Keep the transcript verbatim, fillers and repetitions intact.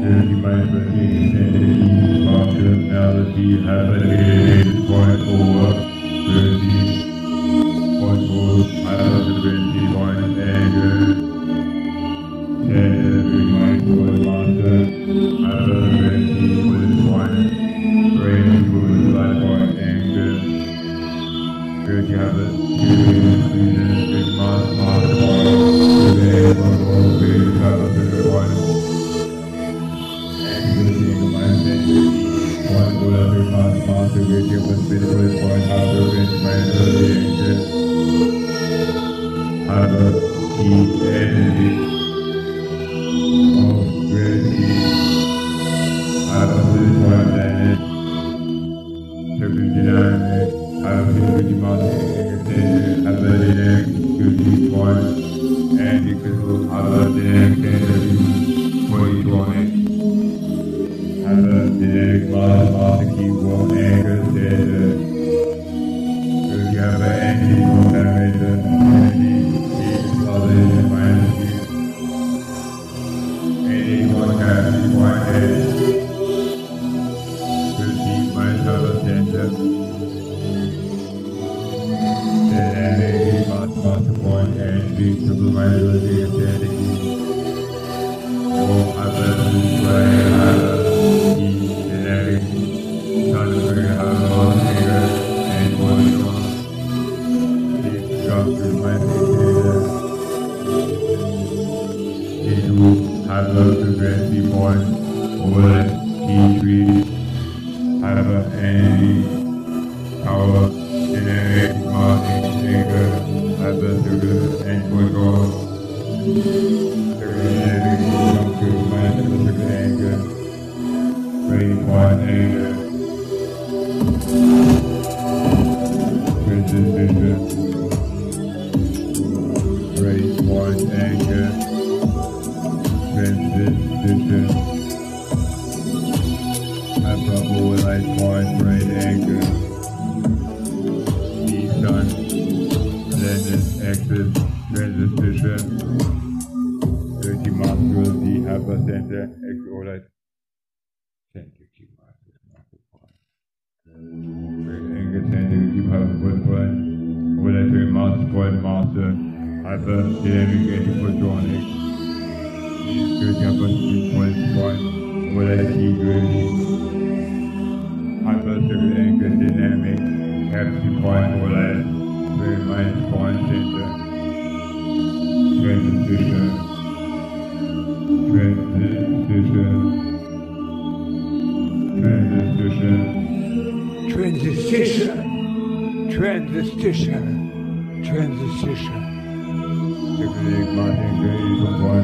Dirty mind breaking energy, functionality, happening, point over, thirty, control, hyperfrequency, point anger, every mindful master, hyperfrequency, with point, brain, good, light point anger, dirty habit, student, big mass, master point, good, control, big, hyperfrequency, point. One bullet with mass master with you with spiritual point harder with mentally anxious harder heat energy of gravity harder spiritual planet circle dynamic harder spiritual master harder dynamic beauty point and equal harder dynamic energy positronic harder dynamic mass master keyboard anchor data if you have any parameter energy is other minus any one capacity point edge fifty minus other center dynamic mass master point and big triple minus data or other display other hyperfrequency point, overlight, T three, hyper energy, power, generic, marking, anchor, hyperfrequency, and control, generic, junction, hyperfrequency, anchor, breaking point, anchor, transition, breaking point, anchor, transition, hyper overlight point, right anchor, E-sun, blended axis, transition, dirty master, the hyper center, X overlight, center, keep master, master point, right anchor, center, keep hyper point, overlight, three master point, master, hyper dynamic, anti-positronic, good capacity point point, overlight key gravity, hypercircular anchor dynamic, capacity point, overlight, very minus point center, transition, transition, transition, transition, transition, transition, circular marking gradient point.